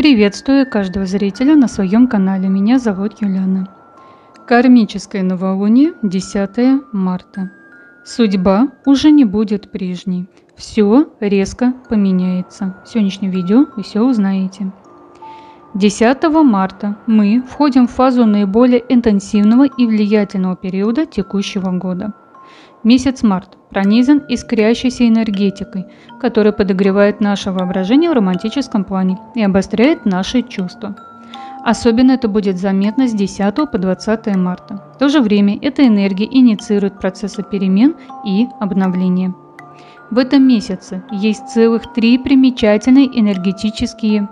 Приветствую каждого зрителя на своем канале. Меня зовут Юлиана. Кармическое новолуние, 10 марта. Судьба уже не будет прежней. Все резко поменяется. В сегодняшнем видео вы все узнаете. 10 марта мы входим в фазу наиболее интенсивного и влиятельного периода текущего года. Месяц март пронизан искрящейся энергетикой, которая подогревает наше воображение в романтическом плане и обостряет наши чувства. Особенно это будет заметно с 10 по 20 марта. В то же время эта энергия инициирует процессы перемен и обновления. В этом месяце есть целых три примечательные энергетические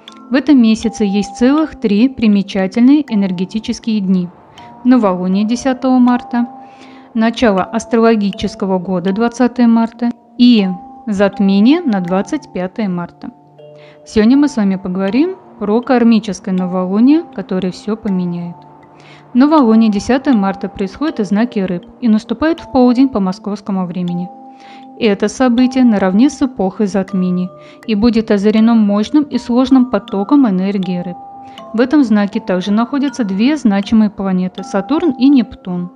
дни. Новолуние 10 марта, начало астрологического года 20 марта и затмение на 25 марта. Сегодня мы с вами поговорим про кармическое новолуние, которое все поменяет. Новолуние 10 марта происходит в знаке Рыб и наступает в полдень по московскому времени. Это событие наравне с эпохой затмений и будет озарено мощным и сложным потоком энергии Рыб. В этом знаке также находятся две значимые планеты – Сатурн и Нептун.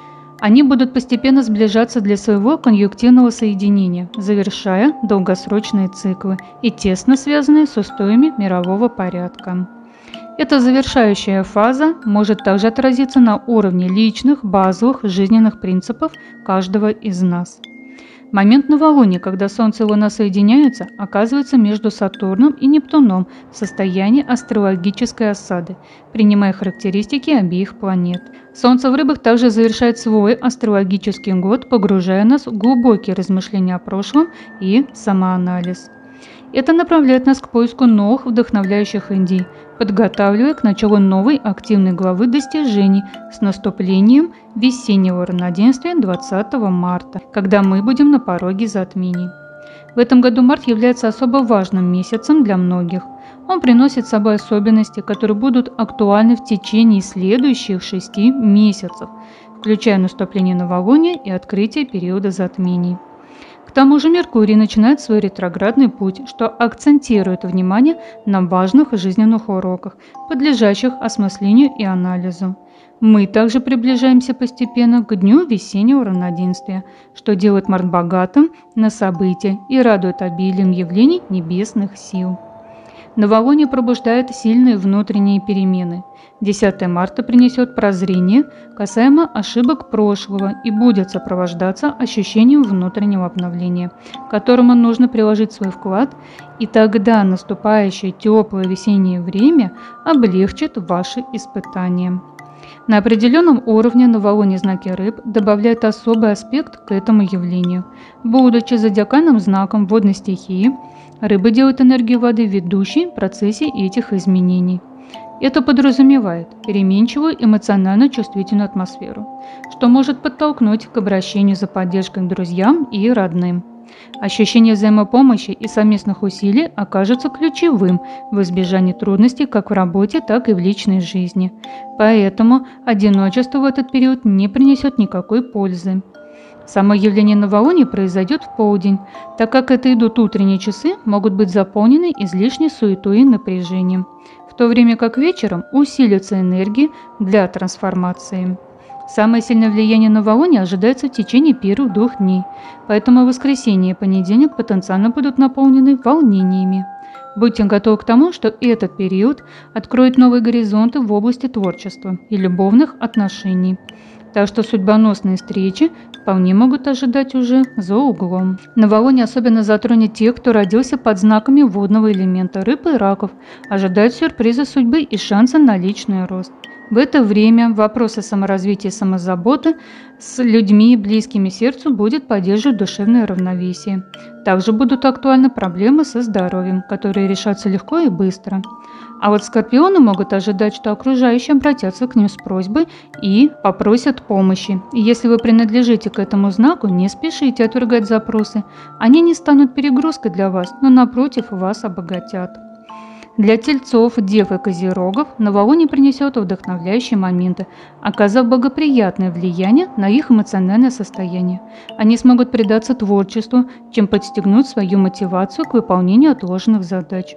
Они будут постепенно сближаться для своего конъюнктивного соединения, завершая долгосрочные циклы и тесно связанные с устоями мирового порядка. Эта завершающая фаза может также отразиться на уровне личных, базовых, жизненных принципов каждого из нас. Момент новолуния, когда Солнце и Луна соединяются, оказывается между Сатурном и Нептуном в состоянии астрологической осады, принимая характеристики обеих планет. Солнце в Рыбах также завершает свой астрологический год, погружая нас в глубокие размышления о прошлом и самоанализ. Это направляет нас к поиску новых вдохновляющих идей, подготавливая к началу новой активной главы достижений с наступлением весеннего равноденствия 20 марта, когда мы будем на пороге затмений. В этом году март является особо важным месяцем для многих. Он приносит с собой особенности, которые будут актуальны в течение следующих 6 месяцев, включая наступление новолуния и открытие периода затмений. К тому же Меркурий начинает свой ретроградный путь, что акцентирует внимание на важных жизненных уроках, подлежащих осмыслению и анализу. Мы также приближаемся постепенно к дню весеннего равноденствия, что делает март богатым на события и радует обилием явлений небесных сил. Новолуние пробуждает сильные внутренние перемены. 10 марта принесет прозрение касаемо ошибок прошлого и будет сопровождаться ощущением внутреннего обновления, к которому нужно приложить свой вклад, и тогда наступающее теплое весеннее время облегчит ваши испытания. На определенном уровне новолуние знаки Рыб добавляет особый аспект к этому явлению. Будучи зодиакальным знаком водной стихии, Рыбы делают энергию воды ведущей в процессе этих изменений. Это подразумевает переменчивую эмоционально чувствительную атмосферу, что может подтолкнуть к обращению за поддержкой к друзьям и родным. Ощущение взаимопомощи и совместных усилий окажется ключевым в избежании трудностей как в работе, так и в личной жизни. Поэтому одиночество в этот период не принесет никакой пользы. Само явление новолуния произойдет в полдень, так как это идут утренние часы, могут быть заполнены излишней суетой и напряжением, в то время как вечером усилится энергия для трансформации. Самое сильное влияние новолуния ожидается в течение первых 2 дней, поэтому воскресенье и понедельник потенциально будут наполнены волнениями. Будьте готовы к тому, что этот период откроет новые горизонты в области творчества и любовных отношений. Так что судьбоносные встречи вполне могут ожидать уже за углом. Новолуние особенно затронет тех, кто родился под знаками водного элемента рыб и раков, ожидают сюрпризы судьбы и шансы на личный рост. В это время вопросы саморазвития и самозаботы с людьми, близкими сердцу, будет поддерживать душевное равновесие. Также будут актуальны проблемы со здоровьем, которые решатся легко и быстро. А вот скорпионы могут ожидать, что окружающие обратятся к ним с просьбой и попросят помощи. И если вы принадлежите к этому знаку, не спешите отвергать запросы. Они не станут перегрузкой для вас, но напротив вас обогатят. Для тельцов, дев и козерогов новолуние принесет вдохновляющие моменты, оказав благоприятное влияние на их эмоциональное состояние. Они смогут предаться творчеству, чем подстегнуть свою мотивацию к выполнению отложенных задач.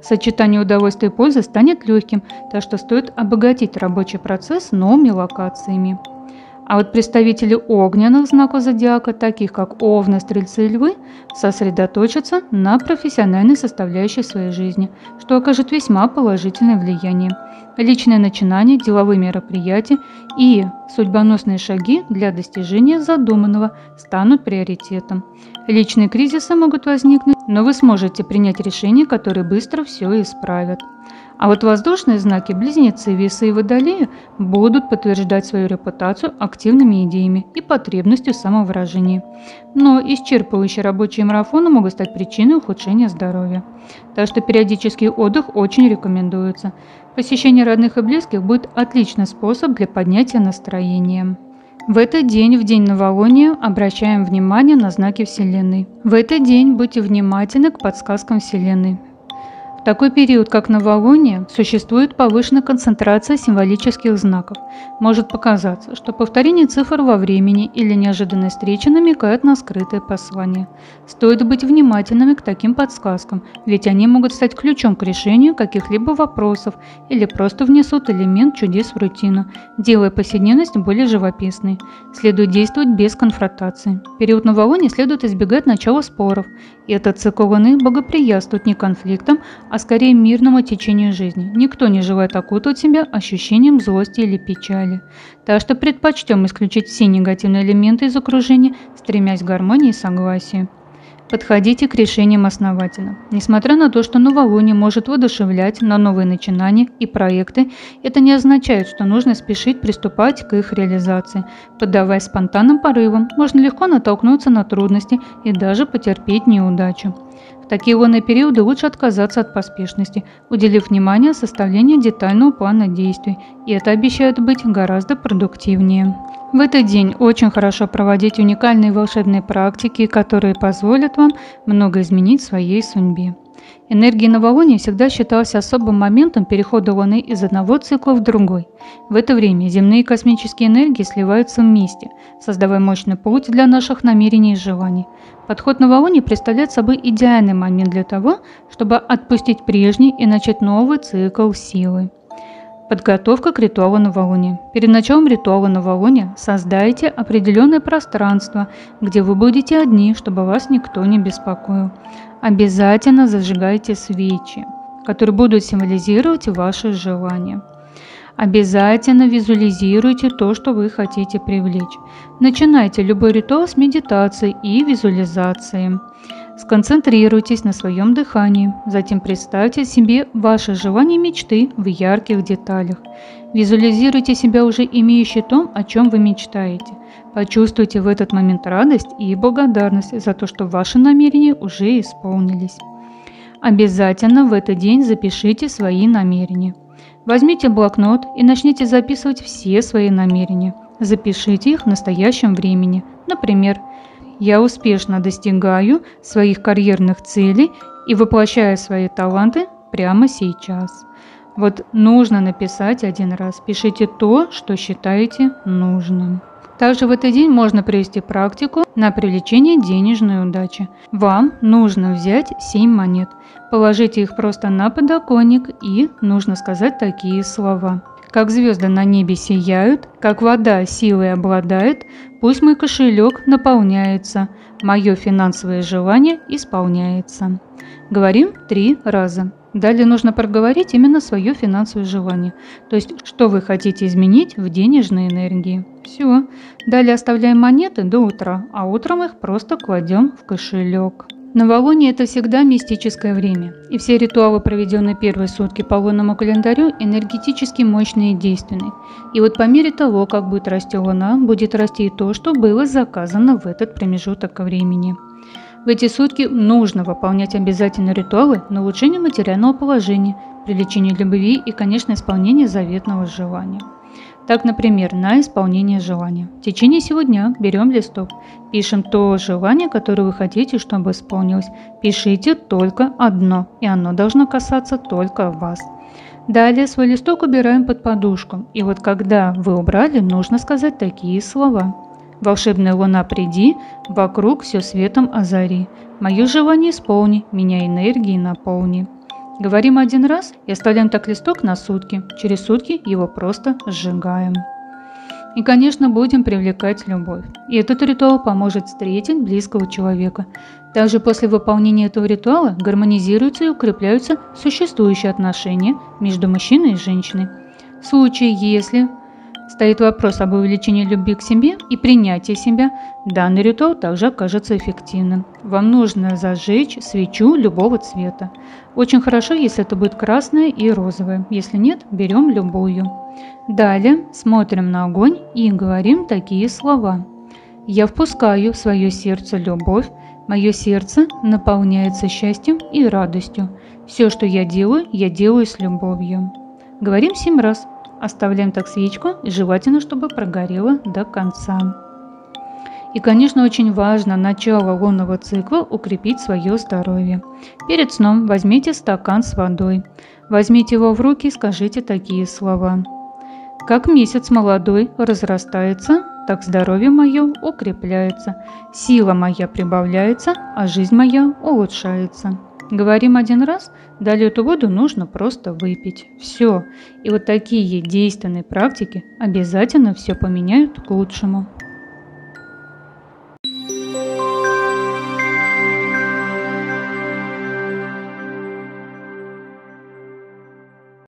Сочетание удовольствия и пользы станет легким, так что стоит обогатить рабочий процесс новыми локациями. А вот представители огненных знаков зодиака, таких как Овны, Стрельцы и Львы, сосредоточатся на профессиональной составляющей своей жизни, что окажет весьма положительное влияние. Личные начинания, деловые мероприятия и судьбоносные шаги для достижения задуманного станут приоритетом. Личные кризисы могут возникнуть, но вы сможете принять решения, которые быстро все исправят. А вот воздушные знаки Близнецы, Весы и Водолеи будут подтверждать свою репутацию активными идеями и потребностью в самовыражении. Но исчерпывающие рабочие марафоны могут стать причиной ухудшения здоровья. Так что периодический отдых очень рекомендуется. Посещение родных и близких будет отличный способ для поднятия настроения. В этот день, в день новолуния, обращаем внимание на знаки Вселенной. В этот день будьте внимательны к подсказкам Вселенной. В такой период, как новолуние, существует повышенная концентрация символических знаков. Может показаться, что повторение цифр во времени или неожиданные встречи намекают на скрытое послание. Стоит быть внимательными к таким подсказкам, ведь они могут стать ключом к решению каких-либо вопросов или просто внесут элемент чудес в рутину, делая повседневность более живописной. Следует действовать без конфронтации. В период новолуния следует избегать начала споров, и этот цикл Луны благоприятствует не конфликтам, а скорее мирному течению жизни. Никто не желает окутывать себя ощущением злости или печали. Так что предпочтем исключить все негативные элементы из окружения, стремясь к гармонии и согласию. Подходите к решениям основательно. Несмотря на то, что новолуние может воодушевлять на новые начинания и проекты, это не означает, что нужно спешить приступать к их реализации. Поддаваясь спонтанным порывам, можно легко натолкнуться на трудности и даже потерпеть неудачу. В такие лунные периоды лучше отказаться от поспешности, уделив внимание составлению детального плана действий, и это обещает быть гораздо продуктивнее. В этот день очень хорошо проводить уникальные волшебные практики, которые позволят вам много изменить в своей судьбе. Энергия новолуния всегда считалась особым моментом перехода Луны из одного цикла в другой. В это время земные и космические энергии сливаются вместе, создавая мощный путь для наших намерений и желаний. Подход новолуния представляет собой идеальный момент для того, чтобы отпустить прежний и начать новый цикл силы. Подготовка к ритуалу новолуния. Перед началом ритуала новолуния создайте определенное пространство, где вы будете одни, чтобы вас никто не беспокоил. Обязательно зажигайте свечи, которые будут символизировать ваши желания. Обязательно визуализируйте то, что вы хотите привлечь. Начинайте любой ритуал с медитации и визуализации. Сконцентрируйтесь на своем дыхании, затем представьте себе ваши желания и мечты в ярких деталях. Визуализируйте себя уже имеющий то, о чем вы мечтаете. Почувствуйте в этот момент радость и благодарность за то, что ваши намерения уже исполнились. Обязательно в этот день запишите свои намерения. Возьмите блокнот и начните записывать все свои намерения. Запишите их в настоящем времени. Например, «Я успешно достигаю своих карьерных целей и воплощаю свои таланты прямо сейчас». Вот нужно написать один раз. Пишите то, что считаете нужным. Также в этот день можно провести практику на привлечение денежной удачи. Вам нужно взять 7 монет, положите их просто на подоконник и нужно сказать такие слова. Как звезды на небе сияют, как вода силой обладает, пусть мой кошелек наполняется, мое финансовое желание исполняется. Говорим 3 раза. Далее нужно проговорить именно свое финансовое желание, то есть что вы хотите изменить в денежной энергии. Все. Далее оставляем монеты до утра, а утром их просто кладем в кошелек. Новолуние – это всегда мистическое время, и все ритуалы, проведенные первые сутки по лунному календарю, энергетически мощные и действенные. И вот по мере того, как будет расти Луна, будет расти и то, что было заказано в этот промежуток времени. В эти сутки нужно выполнять обязательно ритуалы на улучшение материального положения, привлечение любви и, конечно, исполнение заветного желания. Так, например, на исполнение желания. В течение всего дня берем листок, пишем то желание, которое вы хотите, чтобы исполнилось. Пишите только одно, и оно должно касаться только вас. Далее свой листок убираем под подушку, и вот когда вы убрали, нужно сказать такие слова. «Волшебная луна, приди, вокруг все светом озари. Мое желание исполни, меня энергией наполни». Говорим один раз и оставляем так листок на сутки. Через сутки его просто сжигаем. И, конечно, будем привлекать любовь. И этот ритуал поможет встретить близкого человека. Также после выполнения этого ритуала гармонизируются и укрепляются существующие отношения между мужчиной и женщиной. В случае, если стоит вопрос об увеличении любви к себе и принятии себя, данный ритуал также окажется эффективным. Вам нужно зажечь свечу любого цвета. Очень хорошо, если это будет красная и розовая. Если нет, берем любую. Далее смотрим на огонь и говорим такие слова. Я впускаю в свое сердце любовь, мое сердце наполняется счастьем и радостью. Все, что я делаю с любовью. Говорим 7 раз. Оставляем так свечку и желательно, чтобы прогорела до конца. И, конечно, очень важно начало лунного цикла укрепить свое здоровье. Перед сном возьмите стакан с водой. Возьмите его в руки и скажите такие слова. Как месяц молодой разрастается, так здоровье мое укрепляется, сила моя прибавляется, а жизнь моя улучшается. Говорим один раз, далее эту воду нужно просто выпить. Все. И вот такие действенные практики обязательно все поменяют к лучшему.